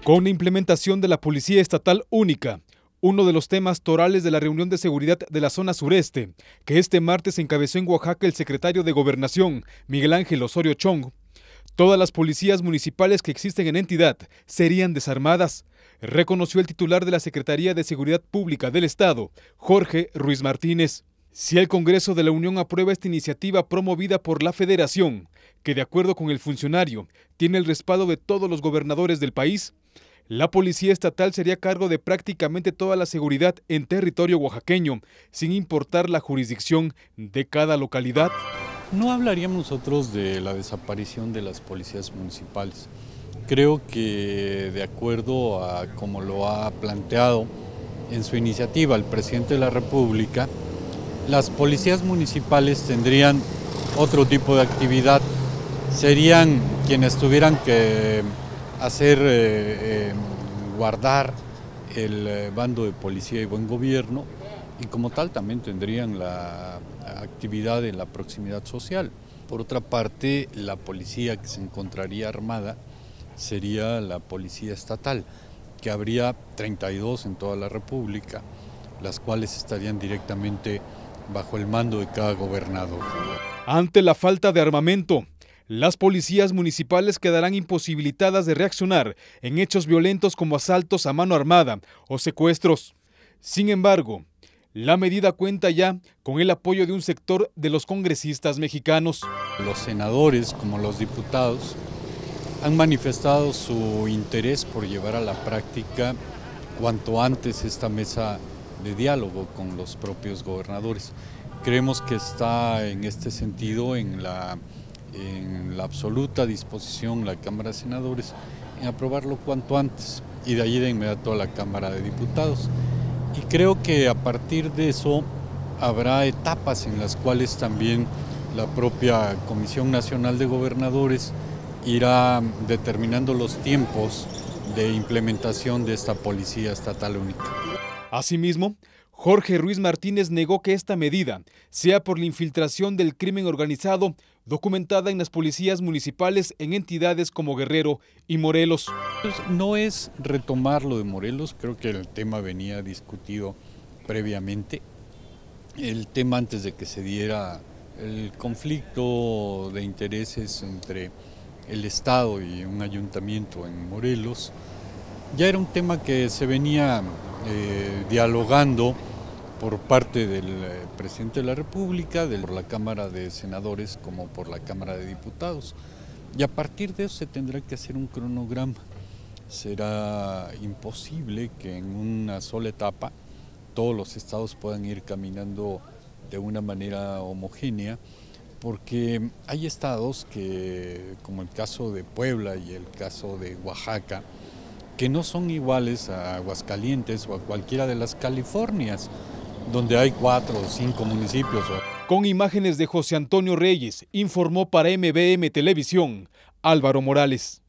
Con la implementación de la Policía Estatal Única, uno de los temas torales de la reunión de seguridad de la zona sureste, que este martes encabezó en Oaxaca el secretario de Gobernación, Miguel Ángel Osorio Chong, todas las policías municipales que existen en entidad serían desarmadas, reconoció el titular de la Secretaría de Seguridad Pública del Estado, Jorge Ruiz Martínez. Si el Congreso de la Unión aprueba esta iniciativa promovida por la Federación, que de acuerdo con el funcionario tiene el respaldo de todos los gobernadores del país, la Policía Estatal sería a cargo de prácticamente toda la seguridad en territorio oaxaqueño, sin importar la jurisdicción de cada localidad. No hablaríamos nosotros de la desaparición de las policías municipales. Creo que de acuerdo a como lo ha planteado en su iniciativa el presidente de la República, las policías municipales tendrían otro tipo de actividad, serían quienes tuvieran que hacer guardar el bando de policía y buen gobierno, y como tal también tendrían la actividad en la proximidad social. Por otra parte, la policía que se encontraría armada sería la policía estatal, que habría 32 en toda la República, las cuales estarían directamente bajo el mando de cada gobernador. Ante la falta de armamento, las policías municipales quedarán imposibilitadas de reaccionar en hechos violentos como asaltos a mano armada o secuestros. Sin embargo, la medida cuenta ya con el apoyo de un sector de los congresistas mexicanos. Los senadores, como los diputados, han manifestado su interés por llevar a la práctica cuanto antes esta mesa de diálogo con los propios gobernadores. Creemos que está en este sentido en la absoluta disposición la Cámara de Senadores en aprobarlo cuanto antes y de allí de inmediato a la Cámara de Diputados. Y creo que a partir de eso habrá etapas en las cuales también la propia Comisión Nacional de Gobernadores irá determinando los tiempos de implementación de esta Policía Estatal Única. Asimismo, Jorge Ruiz Martínez negó que esta medida sea por la infiltración del crimen organizado documentada en las policías municipales en entidades como Guerrero y Morelos. No es retomar lo de Morelos, creo que el tema venía discutido previamente. El tema antes de que se diera el conflicto de intereses entre el Estado y un ayuntamiento en Morelos, ya era un tema que se venía dialogando por parte del presidente de la República, por la Cámara de Senadores como por la Cámara de Diputados. Y a partir de eso se tendrá que hacer un cronograma. Será imposible que en una sola etapa todos los estados puedan ir caminando de una manera homogénea, porque hay estados que, como el caso de Puebla y el caso de Oaxaca, que no son iguales a Aguascalientes o a cualquiera de las Californias, donde hay 4 o 5 municipios. Con imágenes de José Antonio Reyes, informó para MBM Televisión, Álvaro Morales.